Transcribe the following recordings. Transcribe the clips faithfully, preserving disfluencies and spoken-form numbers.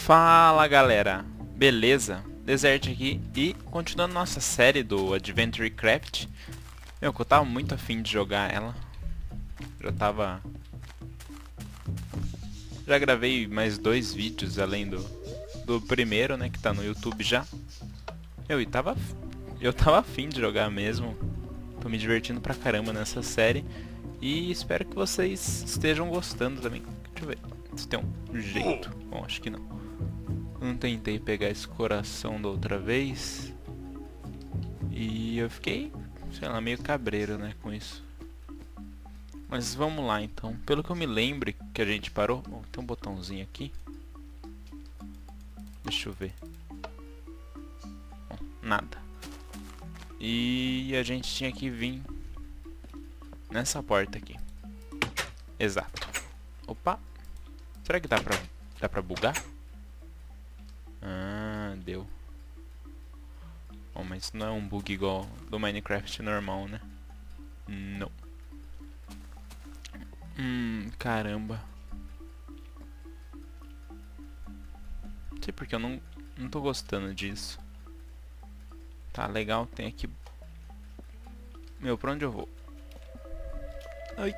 Fala galera, beleza? Desert aqui e continuando nossa série do Adventure Craft. Meu, que eu tava muito afim de jogar ela. Já tava... Já gravei mais dois vídeos além do, do primeiro, né, que tá no YouTube já. Eu, e tava... Eu tava afim de jogar mesmo. Tô me divertindo pra caramba nessa série. E espero que vocês estejam gostando também. Deixa eu ver se tem um jeito. Bom, acho que não. Não tentei pegar esse coração da outra vez. E eu fiquei, sei lá, meio cabreiro, né, com isso. Mas vamos lá então. Pelo que eu me lembro que a gente parou... Oh, tem um botãozinho aqui. Deixa eu ver. Bom, nada. E a gente tinha que vir nessa porta aqui. Exato. Opa. Será que dá pra, dá pra bugar? Ah, deu. Bom, mas não é um bug igual do Minecraft normal, né? Não. Hum, caramba. Não sei porque eu não, não tô gostando disso. Tá, legal, tem aqui... Meu, pra onde eu vou? Ai.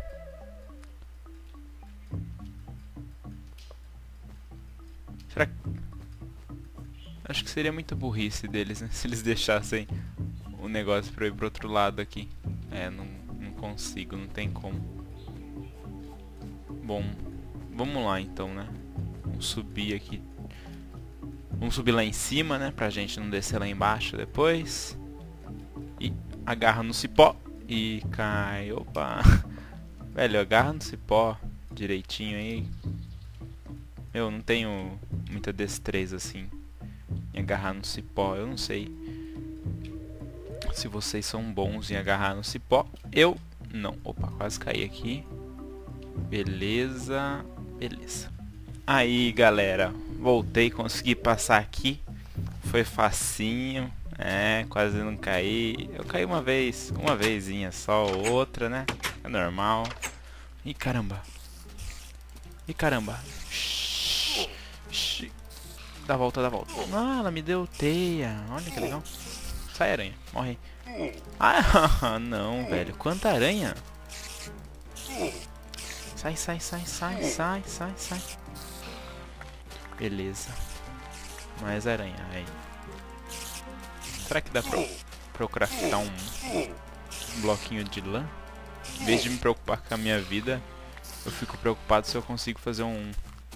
Será que... Acho que seria muita burrice deles, né? Se eles deixassem o negócio pra eu ir pro outro lado aqui. É, não, não consigo, não tem como. Bom, vamos lá então, né? Vamos subir aqui. Vamos subir lá em cima, né? Pra gente não descer lá embaixo depois. E agarra no cipó. E cai. Opa! Velho, agarra no cipó direitinho aí. Eu não tenho muita destreza assim em agarrar no cipó. Eu não sei se vocês são bons em agarrar no cipó. Eu não. Opa, quase caí aqui. Beleza. Beleza. Aí, galera. Voltei, consegui passar aqui. Foi facinho. É, quase não caí. Eu caí uma vez. Uma vezinha só, outra, né? É normal. Ih, caramba. Ih, caramba. Dá volta, dá volta. Ah, ela me deu teia. Olha que legal. Sai, aranha. Morre. Ah, não, velho. Quanta aranha. Sai, sai, sai, sai, sai, sai, sai. Beleza. Mais aranha. Aí. Será que dá pra, pra eu craftar um, um bloquinho de lã? Em vez de me preocupar com a minha vida, eu fico preocupado se eu consigo fazer um...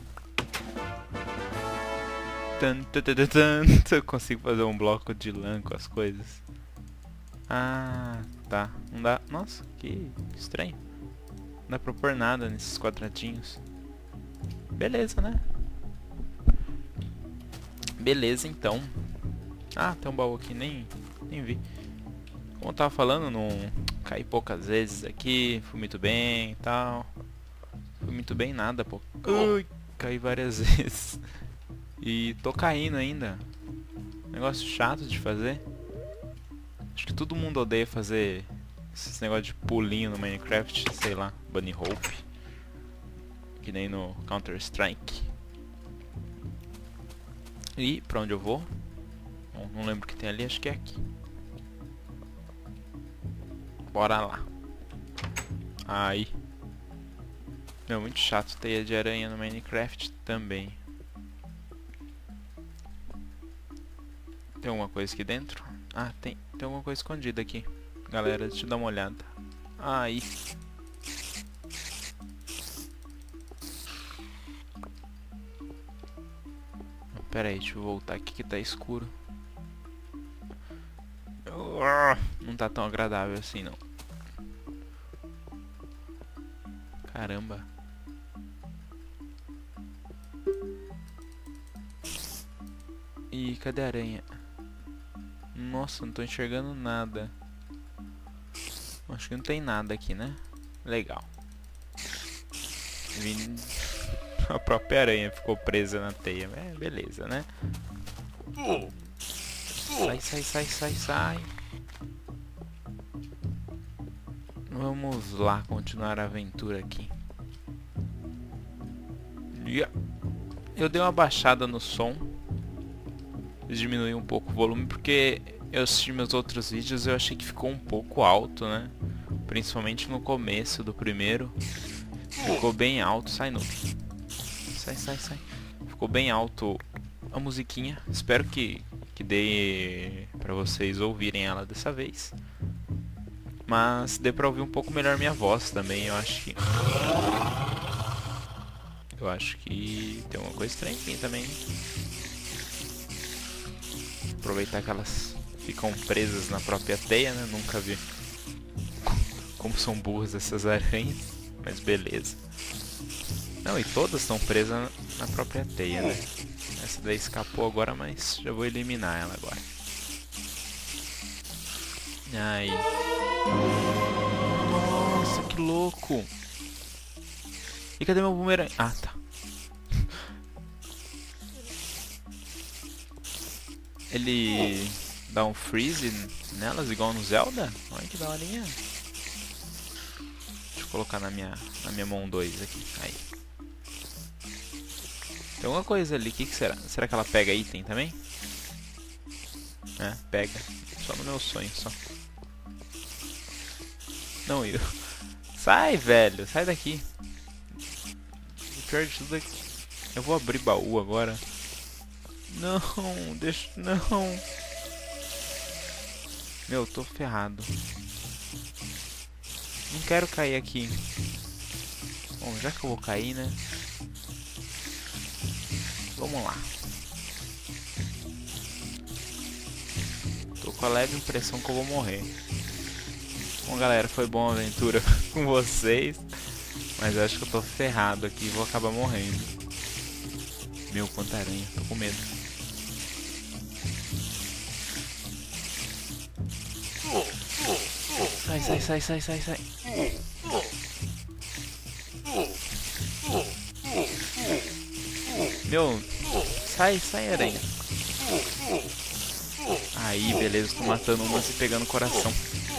Tan, tan, tan, tan, tan. Eu consigo fazer um bloco de lã com as coisas. Ah, tá. Não dá... Nossa, que estranho. Não dá pra pôr nada nesses quadradinhos. Beleza, né? Beleza, então. Ah, tem um baú aqui, nem, nem vi. Como eu tava falando, não caí poucas vezes aqui. Fui muito bem e tal. Fui muito bem nada, pô. Ui, caí várias vezes. E tô caindo ainda. Negócio chato de fazer. Acho que todo mundo odeia fazer esses negócios de pulinho no Minecraft. Sei lá, bunny hope. Que nem no Counter Strike. E pra onde eu vou? Bom, não lembro o que tem ali, acho que é aqui. Bora lá. Aí. Meu, muito chato teia de aranha no Minecraft também. Tem alguma coisa aqui dentro? Ah, tem, tem alguma coisa escondida aqui. Galera, deixa eu dar uma olhada. Aí. Pera aí, deixa eu voltar aqui que tá escuro. Não tá tão agradável assim, não. Caramba. Ih, cadê a aranha? Nossa, não tô enxergando nada. Acho que não tem nada aqui, né? Legal. Vim... A própria aranha ficou presa na teia. É, beleza, né? Sai, sai, sai, sai, sai. Vamos lá continuar a aventura aqui. Yeah. eu dei uma baixada no som. Diminui um pouco o volume porque eu assisti meus outros vídeos e eu achei que ficou um pouco alto, né? Principalmente no começo do primeiro. Ficou bem alto. Sai, noob. Sai, sai, sai. Ficou bem alto a musiquinha. Espero que, que dê pra vocês ouvirem ela dessa vez. Mas dê pra ouvir um pouco melhor minha voz também. Eu acho que... Eu acho que tem uma coisa estranha aqui também. Aproveitar que elas ficam presas na própria teia, né? Nunca vi como são burras essas aranhas. Mas beleza. Não, e todas estão presas na própria teia, né? Essa daí escapou agora, mas já vou eliminar ela agora. Aí. Nossa, que louco! E cadê meu bumerangue? Ah, tá. Ele dá um freeze nelas igual no Zelda? Olha que daorinha. Deixa eu colocar na minha, na minha mão dois aqui. Aí. Tem alguma coisa ali. O que, que será? Será que ela pega item também? É, pega. Só no meu sonho, só. Não, eu. Sai, velho. Sai daqui. O pior de tudo é que... Eu vou abrir baú agora. Não, deixa... Não. Meu, tô ferrado. Não quero cair aqui. Bom, já que eu vou cair, né? Vamos lá. Tô com a leve impressão que eu vou morrer. Bom, galera, foi bom a aventura com vocês. Mas eu acho que eu tô ferrado aqui e vou acabar morrendo. Meu, quanta aranha. Tô com medo. Sai, sai, sai, sai, sai, sai. Meu, sai, sai, aranha. Aí, beleza, tô matando umas e pegando o coração.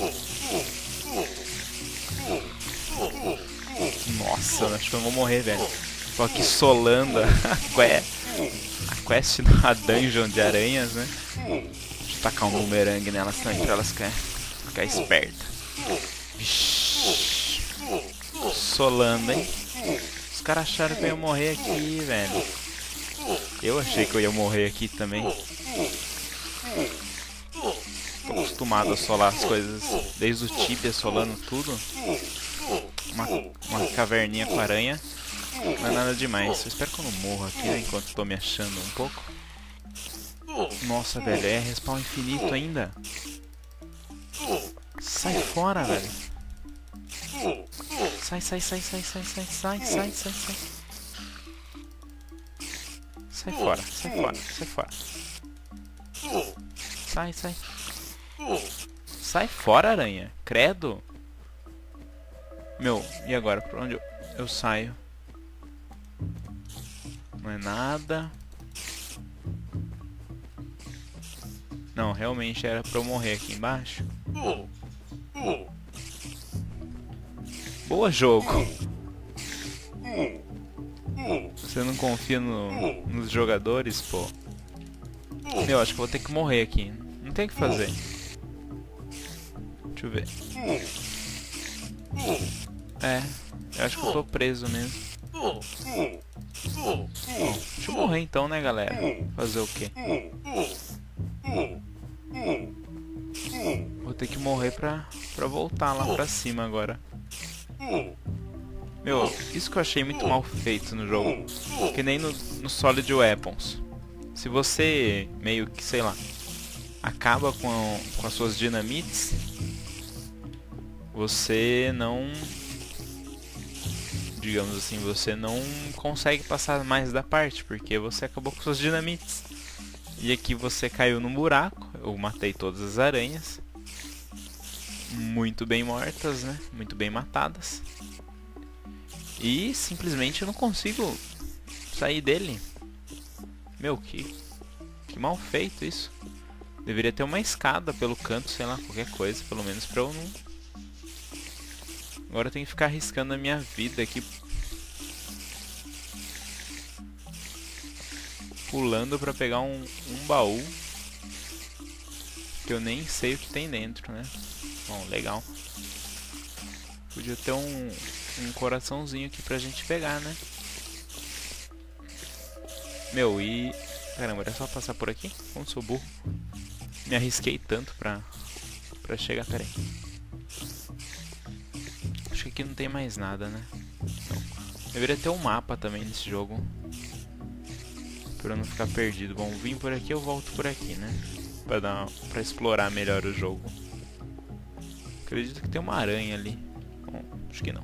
Nossa, acho que eu vou morrer, velho. Tô aqui solando a quest, a quest na dungeon de aranhas, né? Deixa eu tacar um bumerangue nelas também pra elas ficar, ficar espertas. Vixi. Solando, hein? Os caras acharam que eu ia morrer aqui, velho. Eu achei que eu ia morrer aqui também. Tô acostumado a solar as coisas desde o Tibia, solando tudo. Uma, uma caverninha com aranha. Não é nada demais. Eu espero que eu não morra aqui, né, enquanto tô me achando um pouco. Nossa, velho, é respawn infinito ainda. Sai fora, velho. Sai, sai, sai, sai, sai, sai, sai, sai, sai, sai. Sai fora, sai fora, sai fora. Sai, sai. Sai fora, aranha. Credo. Meu, e agora? Por onde eu, eu saio? Não é nada. Não, realmente era pra eu morrer aqui embaixo. Boa, jogo. Você não confia no, nos jogadores, pô? Eu acho que vou ter que morrer aqui. Não tem o que fazer. Deixa eu ver. É, eu acho que eu tô preso mesmo. Bom, deixa eu morrer então, né, galera? Fazer o quê? Vou ter que morrer pra, pra voltar lá pra cima agora. Meu, isso que eu achei muito mal feito no jogo. Que nem no, no Solid Weapons. Se você meio que, sei lá, acaba com, com as suas dinamites, você não... Digamos assim, você não consegue passar mais da parte, porque você acabou com suas dinamites. E aqui você caiu num buraco. Eu matei todas as aranhas. Muito bem mortas, né? Muito bem matadas. E simplesmente eu não consigo sair dele. Meu, que, que mal feito isso. Deveria ter uma escada pelo canto, sei lá, qualquer coisa. Pelo menos pra eu não... Agora eu tenho que ficar arriscando a minha vida aqui. pulando pra pegar um, um baú. Que eu nem sei o que tem dentro, né? Bom, legal. Podia ter um, um coraçãozinho aqui pra gente pegar, né? Meu, e... Caramba, era só passar por aqui? Como sou burro. Me arrisquei tanto pra, pra chegar... Pera aí. Acho que aqui não tem mais nada, né? Não. Deveria ter um mapa também nesse jogo. Pra eu não ficar perdido. Bom, vim por aqui, eu volto por aqui, né? Pra, dar, pra explorar melhor o jogo. Acredito que tem uma aranha ali. Bom, acho que não.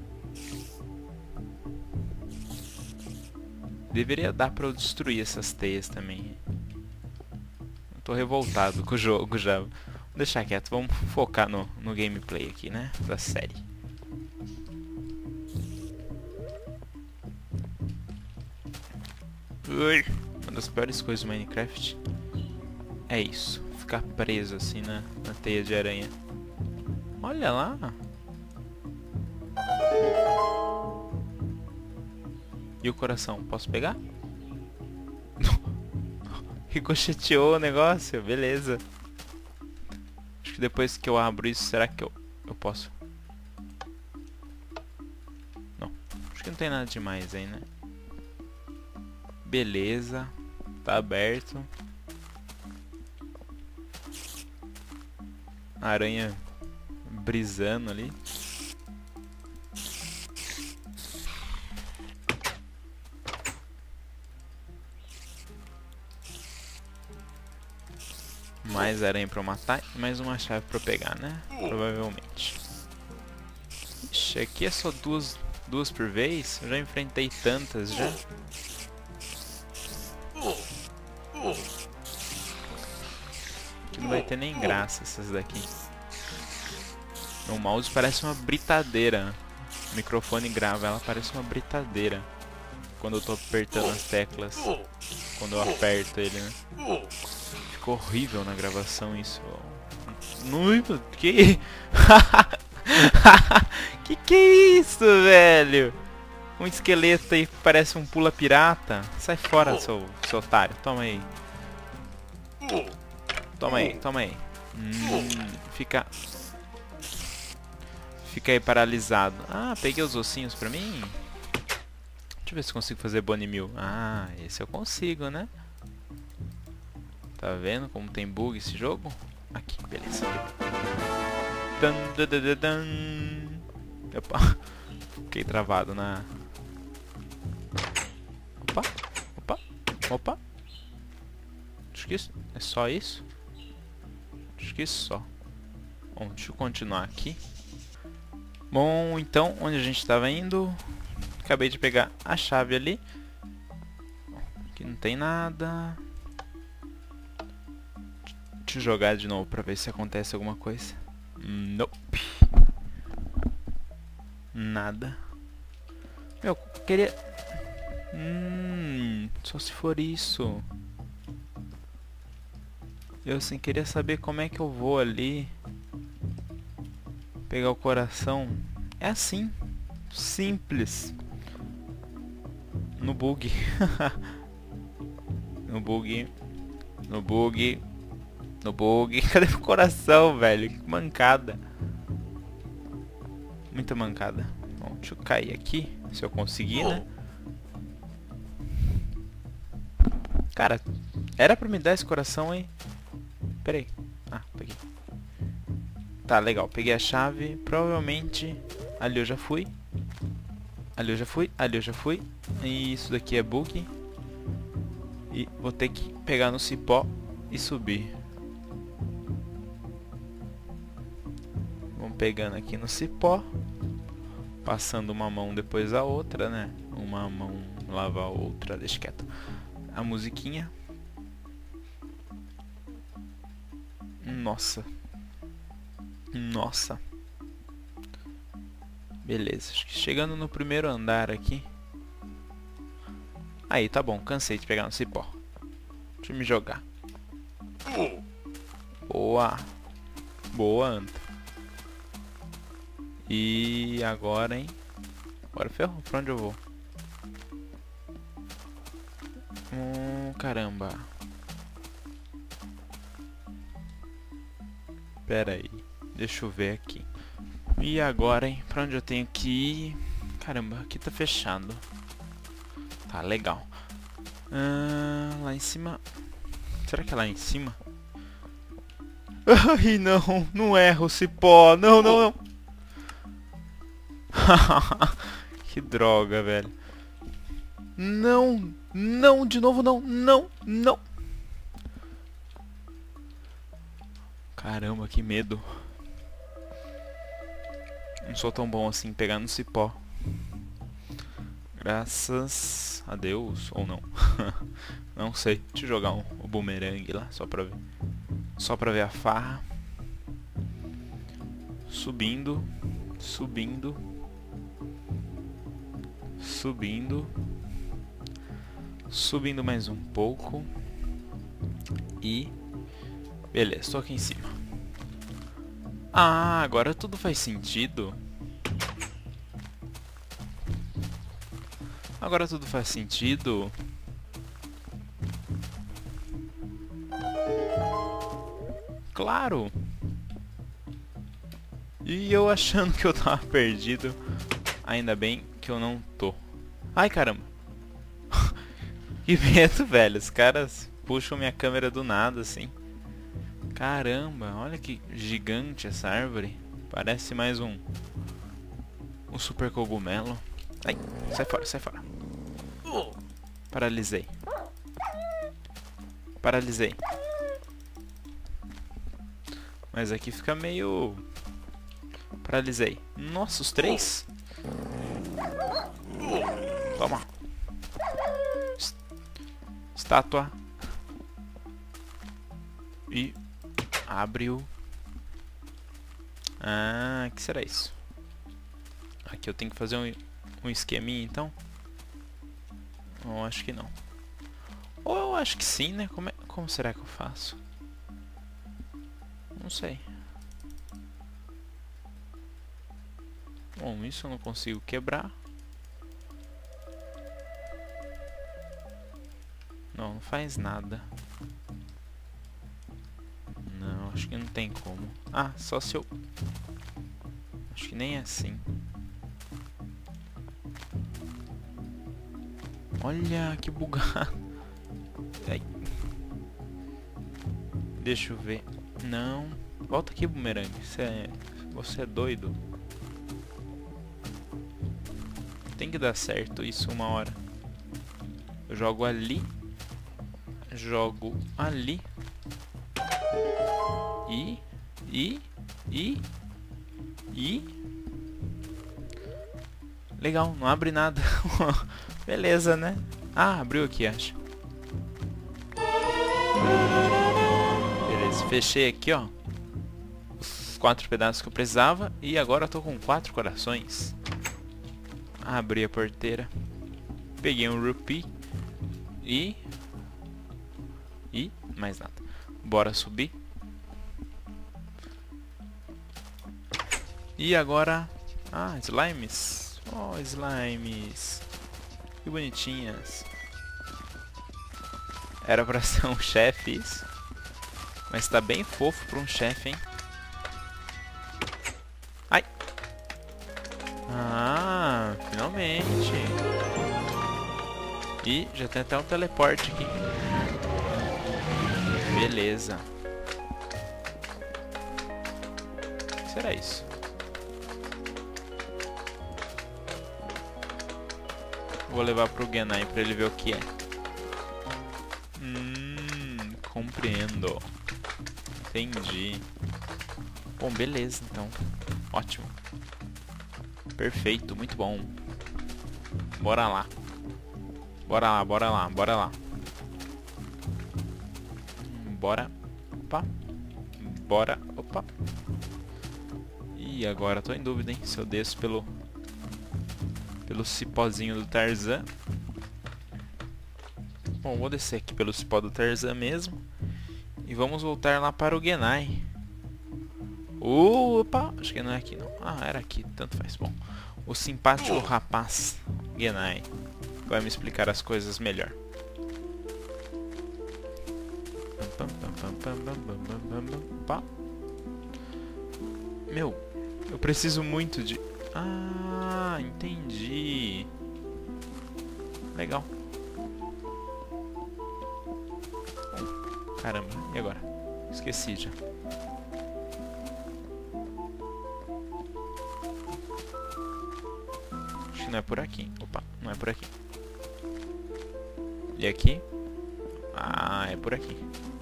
Deveria dar pra eu destruir essas teias também. Eu tô revoltado com o jogo já. Vou deixar quieto, vamos focar no, no gameplay aqui, né? Da série. Ui, uma das piores coisas do Minecraft é isso. Ficar preso assim na, na teia de aranha. Olha lá. E o coração, posso pegar? Ricocheteou o negócio, beleza. Acho que depois que eu abro isso, será que eu, eu posso? Não, acho que não tem nada demais aí, né? Beleza, tá aberto. Aranha brisando ali. Mais aranha pra eu matar e mais uma chave pra eu pegar, né? Provavelmente. Ixi, aqui é só duas, duas por vez? Eu já enfrentei tantas já. Aqui não vai ter nem graça essas daqui. Meu mouse parece uma britadeira. O microfone grava, ela parece uma britadeira. Quando eu tô apertando as teclas. Quando eu aperto ele, né? Ficou horrível na gravação isso. Noiva, que... que que é isso, velho? Um esqueleto aí que parece um pula pirata. Sai fora, seu, seu otário. Toma aí. Toma aí, toma aí. Hum, fica... Fica aí paralisado. Ah, peguei os ossinhos pra mim. Deixa eu ver se consigo fazer Bone Meal. Ah, esse eu consigo, né? Tá vendo como tem bug esse jogo? Aqui, beleza. Dan, dan, dan, dan. Opa. Fiquei travado na... Opa, opa, opa. Acho que isso... É só isso? Acho que isso só. Bom, deixa eu continuar aqui. Bom, então, onde a gente estava indo... Acabei de pegar a chave ali. Aqui não tem nada. Deixa eu jogar de novo pra ver se acontece alguma coisa. Nope. Nada. Meu, eu queria... Hum, só se for isso. Eu assim queria saber como é que eu vou ali. Pegar o coração. É assim. Simples. No bug. No bug. No bug. No bug. Cadê o coração, velho? Que mancada. Muita mancada. Bom, deixa eu cair aqui. Se eu conseguir, né? Cara, era pra me dar esse coração, hein? Pera aí. Ah, peguei. Tá, legal. Peguei a chave. Provavelmente... Ali eu já fui. Ali eu já fui. Ali eu já fui. E isso daqui é bug. E vou ter que pegar no cipó e subir. Vamos pegando aqui no cipó. Passando uma mão depois a outra, né? Uma mão lava a outra. Deixa quieto. A musiquinha. Nossa. Nossa. Beleza. Acho que chegando no primeiro andar aqui. Aí, tá bom. Cansei de pegar no cipó. Deixa eu me jogar. Boa. Boa, Anta. E agora, hein? Agora ferrou. Pra onde eu vou? Hum, caramba. Pera aí. Deixa eu ver aqui. E agora, hein? Pra onde eu tenho que ir? Caramba, aqui tá fechado. Tá, legal. Ah, lá em cima... Será que é lá em cima? Ai, não. Não erro, cipó. Não, não, não. Que droga, velho. Não. Não, de novo não. Não, não. Caramba, que medo. Não sou tão bom assim pegar no cipó. Graças a Deus, ou não. Não sei. Deixa eu jogar um, um bumerangue lá, só pra ver. Só pra ver a farra. Subindo. Subindo. Subindo. Subindo mais um pouco. E... beleza, tô aqui em cima. Ah, agora tudo faz sentido. Agora tudo faz sentido. Claro. E eu achando que eu tava perdido. Ainda bem que eu não tô. Ai, caramba. Que medo, velho. Os caras puxam minha câmera do nada, assim. Caramba, olha que gigante essa árvore. Parece mais um... um super cogumelo. Ai, sai fora, sai fora. Uh, paralisei. Paralisei. Mas aqui fica meio... Paralisei. Nossa, os três? Toma. Estátua. E... abriu. Ah, que será isso? Aqui eu tenho que fazer um, um esqueminha, então? Eu acho que não. Ou eu acho que sim, né? Como, é, como será que eu faço? Não sei. Bom, isso eu não consigo quebrar. Não, não faz nada. Não, acho que não tem como. Ah, só se eu... Acho que nem é assim. Olha, que bugado. Ai. Deixa eu ver. Não. Volta aqui, bumerangue. Você é... Você é doido. Tem que dar certo isso uma hora. Eu jogo ali. Jogo ali. E... E... E... E... Legal, não abre nada. Beleza, né? Ah, abriu aqui, acho. Beleza, fechei aqui, ó. Os quatro pedaços que eu precisava. E agora eu tô com quatro corações. Abri a porteira. Peguei um rupee. E... E... mais nada. Bora subir. E agora... Ah, slimes. Oh, slimes. Que bonitinhas. Era pra ser um chefe isso. Mas tá bem fofo pra um chefe, hein? Ai! Ah, finalmente. E já tem até um teleporte aqui. Beleza. O que será isso? Vou levar pro Genai pra ele ver o que é. Hum, compreendo. Entendi. Bom, beleza, então. Ótimo. Perfeito, muito bom. Bora lá. Bora lá, bora lá, bora lá. Bora. Opa. Bora. Opa. E agora tô em dúvida, hein? Se eu desço pelo... Pelo cipózinho do Tarzan. Bom, vou descer aqui pelo cipó do Tarzan mesmo. E vamos voltar lá para o Genai. Opa! Acho que não é aqui não. Ah, era aqui. Tanto faz. Bom, o simpático rapaz Genai vai me explicar as coisas melhor. Pá. Meu, eu preciso muito de... Ah, entendi. Legal. Caramba, e agora? Esqueci já. Acho que não é por aqui. Opa, não é por aqui. E aqui? Ah, é por aqui.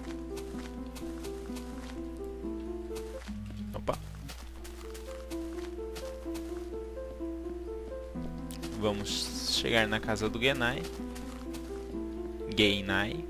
Opa. Vamos chegar na casa do Genai. Genai.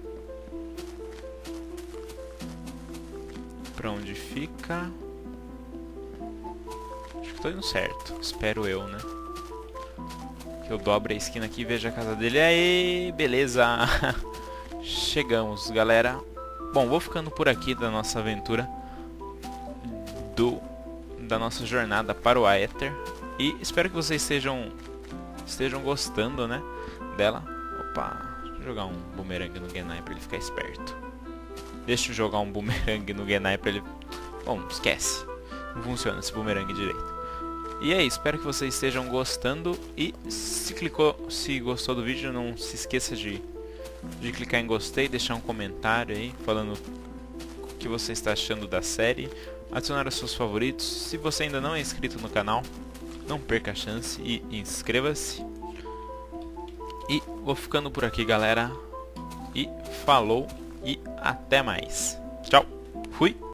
Pra onde fica? Acho que tô indo certo. Espero eu, né? Que eu dobre a esquina aqui e veja a casa dele. Aê, beleza! Chegamos, galera. Bom, vou ficando por aqui da nossa aventura. Do, da nossa jornada para o Aether. E espero que vocês estejam, estejam gostando, né? Dela. Opa, deixa eu jogar um boomerang no Genai pra ele ficar esperto. Deixa eu jogar um boomerang no Genai pra ele... Bom, esquece. Não funciona esse boomerang direito. E é isso, espero que vocês estejam gostando. E se clicou, se gostou do vídeo, não se esqueça de, de clicar em gostei, deixar um comentário aí falando o que você está achando da série, adicionar os seus favoritos. Se você ainda não é inscrito no canal, não perca a chance e inscreva-se. E vou ficando por aqui, galera. E falou e até mais. Tchau, fui!